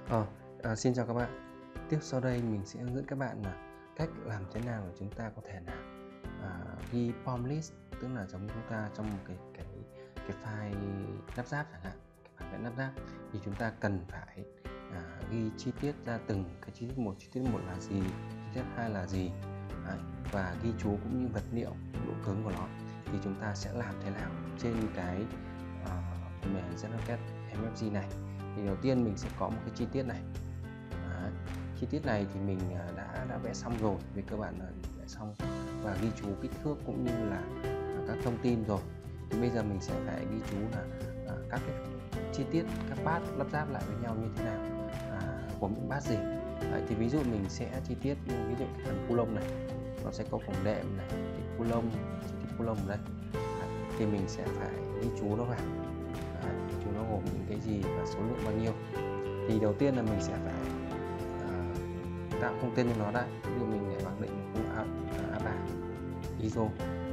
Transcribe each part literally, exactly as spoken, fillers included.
Ờ, à, Xin chào các bạn. Tiếp sau đây mình sẽ hướng dẫn các bạn là cách làm thế nào để chúng ta có thể là à, ghi pom list, tức là giống chúng ta trong một cái cái cái file lắp ráp chẳng hạn, cái bản vẽ lắp ráp thì chúng ta cần phải à, ghi chi tiết ra từng cái chi tiết một, chi tiết một là gì, chi tiết hai là gì. Đấy, và ghi chú cũng như vật liệu, độ cứng của nó thì chúng ta sẽ làm thế nào trên cái uh, phần mềm ZenOrchid em ép giê này. Thì đầu tiên mình sẽ có một cái chi tiết này. Đấy, chi tiết này thì mình đã đã vẽ xong rồi, về cơ bản là vẽ xong và ghi chú kích thước cũng như là các thông tin rồi. Thì bây giờ mình sẽ phải ghi chú là à, các cái chi tiết, các part lắp ráp lại với nhau như thế nào, à, gồm những part gì. Đấy, thì ví dụ mình sẽ chi tiết, ví dụ cái phần cu lông này nó sẽ có cổng đệm này, cái cu lông, chi tiết cu lông đây. Đấy, thì mình sẽ phải ghi chú nó vào. Đấy, chú nó gồm những cái gì và số lượng bao nhiêu. Thì đầu tiên là mình sẽ phải uh, tạo khung tên cho nó đây. Ví dụ mình để mặc định khung a ba i ét ô,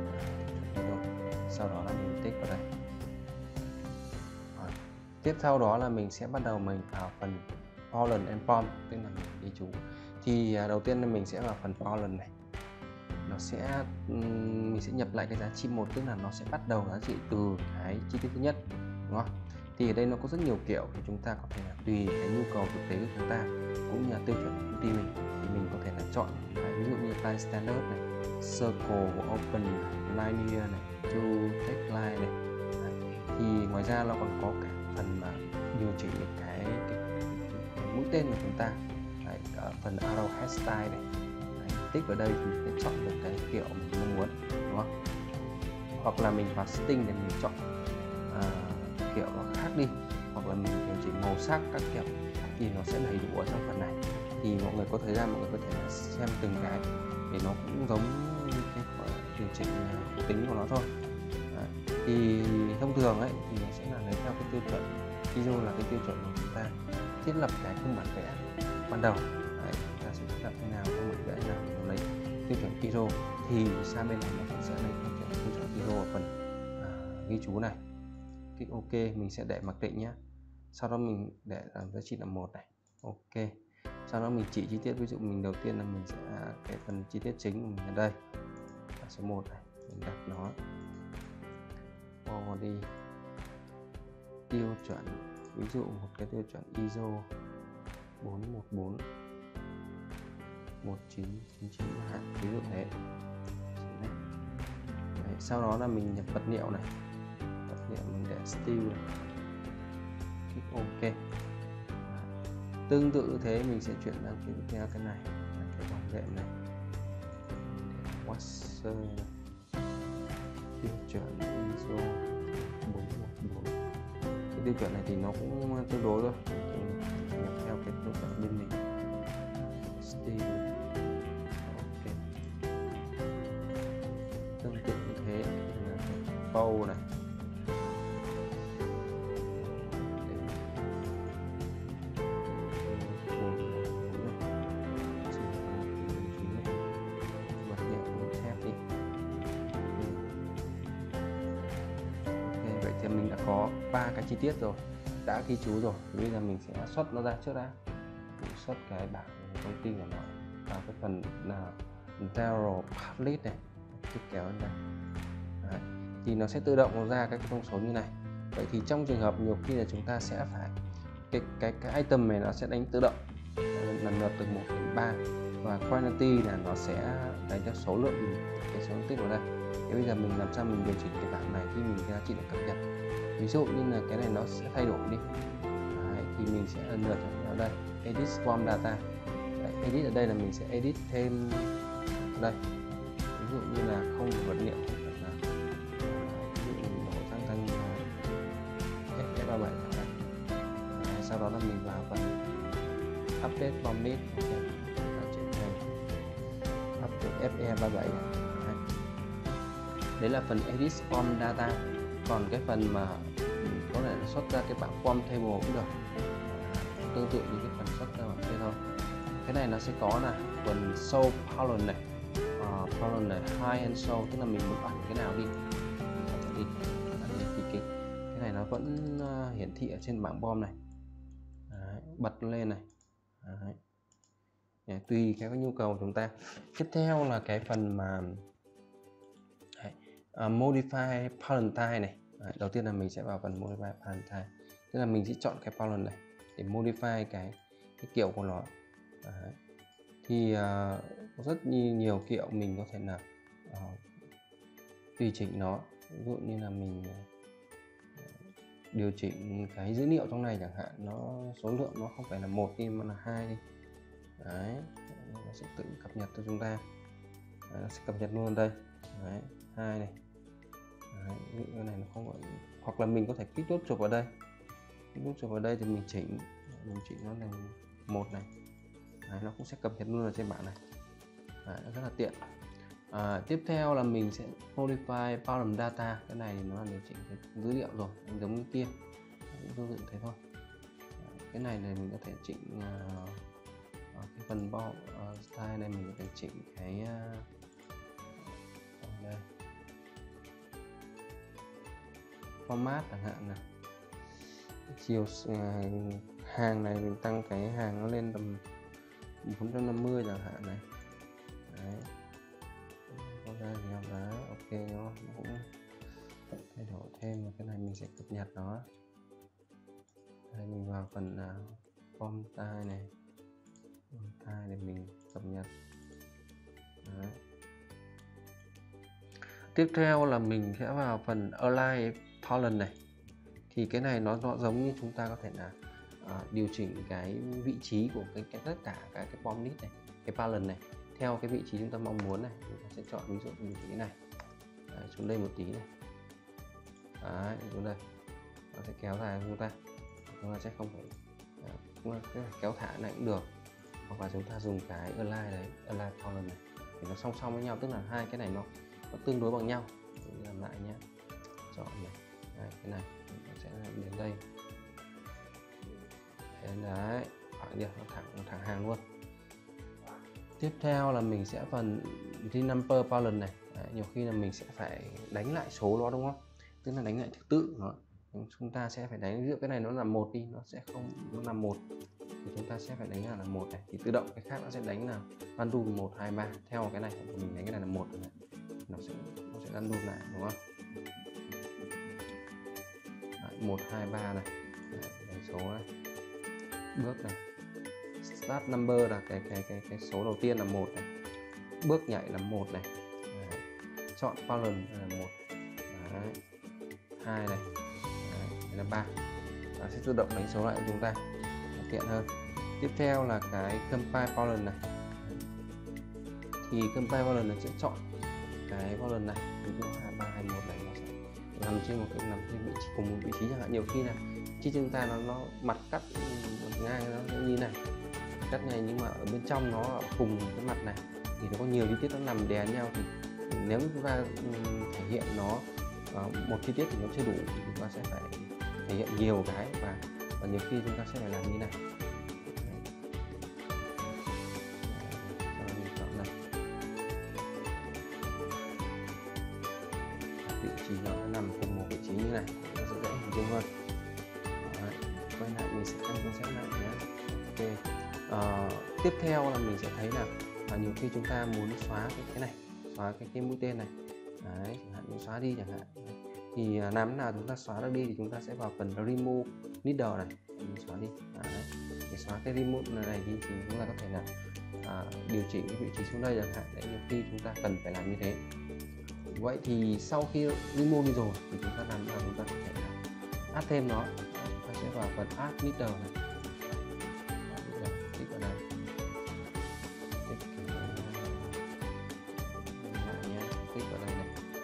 sau đó là mình tích vào đây. Rồi. Tiếp sau đó là mình sẽ bắt đầu mình vào phần pollen and pom, tức là mình ghi chú. Thì uh, đầu tiên là mình sẽ vào phần pollen này, nó sẽ um, mình sẽ nhập lại cái giá trị một, tức là nó sẽ bắt đầu giá trị từ cái chi tiết thứ nhất, đúng không? Thì ở đây nó có rất nhiều kiểu, thì chúng ta có thể là tùy cái nhu cầu thực tế của chúng ta cũng như là tiêu chuẩn của công ty mình thì mình có thể là chọn, ví dụ như line standard này, circle, open, linear này, to text line này. Đấy. Thì ngoài ra nó còn có cả phần mà điều chỉnh cái, cái, cái mũi tên của chúng ta. Đấy, cả phần arrow head style này. Đấy, tích vào đây thì mình sẽ chọn được cái kiểu mình mong muốn, đúng không? Hoặc là mình vào setting để mình chọn uh, kiểu nó khác đi, hoặc là mình điều chỉnh màu sắc các kiểu thì nó sẽ đầy đủ ở trong phần này. Thì mọi người có thời gian mọi người có thể xem từng cái để nó cũng giống như cái điều chỉnh thuộc tính của nó thôi. Đấy. Thì thông thường ấy thì nó sẽ là lấy theo cái tiêu chuẩn i ét ô, là cái tiêu chuẩn của chúng ta thiết lập cái khung bản vẽ ban đầu. Đấy, chúng ta sẽ thiết lập thế nào khung bản vẽ nào để nó lấy tiêu chuẩn i ét ô, thì sang bên này nó cũng sẽ lấy tiêu chuẩn tiêu chuẩn i ét ô ở phần à, ghi chú này. Kích OK, mình sẽ để mặc định nhé. Sau đó mình để làm giá trị là một này. OK. Sau đó mình chỉ chi tiết, ví dụ mình đầu tiên là mình sẽ cái phần chi tiết chính của mình ở đây là số một này, mình đặt nó body tiêu chuẩn, ví dụ một cái tiêu chuẩn i ét ô bốn một bốn một chín chín chín hạn, ví dụ thế. Đấy, sau đó là mình nhập vật liệu này, vật liệu mình để steel này, kích OK. Đấy. Tương tự thế mình sẽ chuyển sang cái tiếp theo, cái này cái vòng đệm này, washer này, tiêu chuẩn i ét ô bốn một bốn. Cái tiêu chuẩn này thì nó cũng tương đối thôi, mình nhập theo cái tiêu chuẩn bên mình, steel. OK. Tương tự như thế là bow này, mình đã có ba cái chi tiết rồi, đã ghi chú rồi. Thì bây giờ mình sẽ xuất nó ra trước đã, mình xuất cái bảng thông tin của nó vào cái phần là zero part list này, kích kéo lên đây. Đấy. Thì nó sẽ tự động ra các thông số như này. Vậy thì trong trường hợp nhiều khi là chúng ta sẽ phải cái cái cái item này nó sẽ đánh tự động lần lượt từ một đến ba, và quantity là nó sẽ đánh theo số lượng cái số tích vào đây. Thế bây giờ mình làm sao mình điều chỉnh cái bảng này khi mình giá trị được cập nhật. Ví dụ như là cái này nó sẽ thay đổi đi. Đấy, thì mình sẽ lần lượt ở đây edit form data. Đấy, edit ở đây là mình sẽ edit thêm đây, ví dụ như là không vật liệu, ví dụ mình đổ sang thanh F ba bảy. Đấy, sau đó là mình vào phần update form list, chuyển thành update F E ba bảy. Đấy là phần edit form data. Còn cái phần mà có thể xuất ra cái bảng form table cũng được, tương tự như cái phần xuất ra bảng kia thôi. Cái này nó sẽ có là phần show pollen này, uh, pollen này high and show, tức là mình muốn ẩn cái nào đi, đi. Thì cái cái này nó vẫn uh, hiển thị ở trên bảng bom này. Đấy, bật lên này. Đấy. Để tùy theo cái nhu cầu của chúng ta. Tiếp theo là cái phần mà đấy, uh, modify pollen type này. Đấy, đầu tiên là mình sẽ vào phần modify pollen type, tức là mình sẽ chọn cái pollen này để modify cái cái kiểu của nó. Đấy. Thì uh, có rất nhiều kiểu mình có thể là uh, tùy chỉnh nó. Ví dụ như là mình uh, điều chỉnh cái dữ liệu trong này chẳng hạn, nó số lượng nó không phải là một đi mà là hai đi. Đấy, nó sẽ tự cập nhật cho chúng ta. Đấy, nó sẽ cập nhật luôn đây. Đấy, hai này. Đấy, cái này nó không gọi, hoặc là mình có thể kích đốt chụp vào đây. Kích đốt chụp vào đây thì mình chỉnh, mình chỉnh nó thành một này. Đấy, nó cũng sẽ cập nhật luôn ở trên bảng này. Đấy, rất là tiện. À, tiếp theo là mình sẽ modify pollen data. Cái này thì nó là điều chỉnh cái dữ liệu rồi, giống như kia, cũng tương tự thế thôi. Đấy, cái này này mình có thể chỉnh uh, cái phần bao uh, style này mình có thể chỉnh cái uh, đây, format chẳng hạn này, chiều uh, hàng này mình tăng cái hàng nó lên tầm bốn trăm năm mươi chẳng hạn này. Đấy, có ra thì học đá ok, nó cũng thay đổi thêm. Và cái này mình sẽ cập nhật nó. Đây, mình vào phần uh, form style này, form để mình cập nhật. Đấy. Tiếp theo là mình sẽ vào phần align pollen này. Thì cái này nó, nó giống như chúng ta có thể là uh, điều chỉnh cái vị trí của cái, cái tất cả các cái form list này, cái pollen này theo cái vị trí chúng ta mong muốn này. Chúng ta sẽ chọn ví dụ như cái này. Đấy, xuống đây một tí này. Đấy, xuống đây nó sẽ kéo dài chúng ta, chúng ta sẽ không phải, uh, cái kéo thả này cũng được, hoặc là chúng ta dùng cái align đấy, align pollen này thì nó song song với nhau, tức là hai cái này nó nó tương đối bằng nhau. Mình làm lại nhé, chọn này. Đấy, cái này nó sẽ đến đây. Đấy, khoảng điểm nó thẳng nó thẳng hàng luôn. Tiếp theo là mình sẽ phần renumber pollen này. Đấy, nhiều khi là mình sẽ phải đánh lại số đó, đúng không? Tức là đánh lại thứ tự nó. Chúng ta sẽ phải đánh, ví dụ cái này nó là một đi, nó sẽ không, nó là một thì chúng ta sẽ phải đánh là một này, thì tự động cái khác nó sẽ đánh là random một hai ba theo cái này. Mình đánh cái này là một này, nó sẽ nó sẽ random lại, đúng không? một hai ba này. Đấy, đánh số này, bước này, start number là cái cái cái cái số đầu tiên là một này, bước nhảy là một này. Đấy, chọn pollen là một, hai này, đấy, là ba. Nó sẽ tự động đánh số lại cho chúng ta tiện hơn. Tiếp theo là cái compile pollen này. Thì compile pollen nó sẽ chọn cái pollen này, ví dụ hai ba hai một này, nó sẽ nằm trên một cái nằm trên vị trí cùng một vị trí chẳng hạn. Nhiều khi là khi chúng ta nó nó mặt cắt ngang nó như này, cắt này, nhưng mà ở bên trong nó ở cùng cái mặt này thì nó có nhiều chi tiết nó nằm đè nhau, thì nếu chúng ta thể hiện nó một chi tiết thì nó chưa đủ, thì chúng ta sẽ phải thể hiện nhiều cái, và và nhiều khi chúng ta sẽ phải làm như này. Vị trí nó nằm cùng một vị trí như này, nó sẽ dễ hình dung hơn. Đấy, quay lại mình sẽ xem xét lại nhé. Ok. À, tiếp theo là mình sẽ thấy là à, nhiều khi chúng ta muốn xóa cái cái này, xóa cái cái mũi tên này. Đấy, chẳng hạn như xóa đi chẳng hạn. Đấy. Thì à, làm thế nào chúng ta xóa được đi thì chúng ta sẽ vào phần remove needle này, mình xóa đi. Đấy. Để xóa cái remove này đi thì chúng ta có thể là à, điều chỉnh cái vị trí xuống đây chẳng hạn. Đấy, nhiều khi chúng ta cần phải làm như thế. Vậy thì sau khi remove đi rồi thì chúng ta làm nào chúng ta có thể là add thêm nó. Chúng ta sẽ vào phần add needle này, click vào đây, click vào đây này.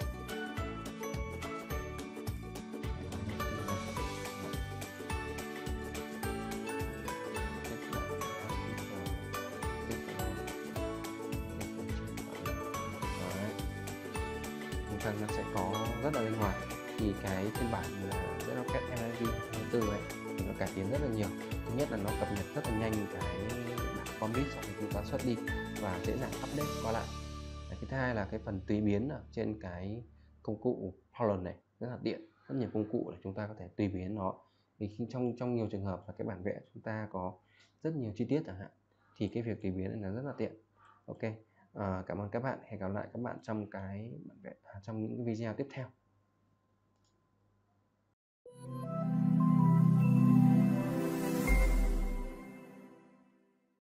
Nó sẽ có rất là linh hoạt. Thì cái phiên bản ZenoCat em hai mươi tư này thì nó cải tiến rất là nhiều. Thứ nhất là nó cập nhật rất là nhanh cái bản form list sau khi chúng ta xuất đi và dễ dàng update qua lại. Cái thứ hai là cái phần tùy biến ở trên cái công cụ pollen này rất là tiện, rất nhiều công cụ để chúng ta có thể tùy biến nó. Vì khi trong trong nhiều trường hợp là cái bản vẽ chúng ta có rất nhiều chi tiết chẳng hạn, thì cái việc tùy biến này là rất là tiện. Ok, à, cảm ơn các bạn, hẹn gặp lại các bạn trong cái bản vẽ à, trong những cái video tiếp theo.